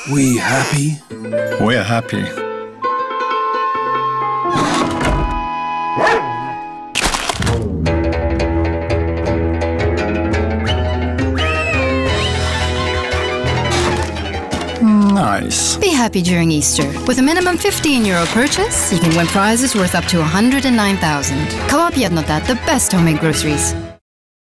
We happy? We're happy. Nice. Be happy during Easter. With a minimum €15 purchase, you can win prizes worth up to 109,000. Co-op Jednota, the best homemade groceries.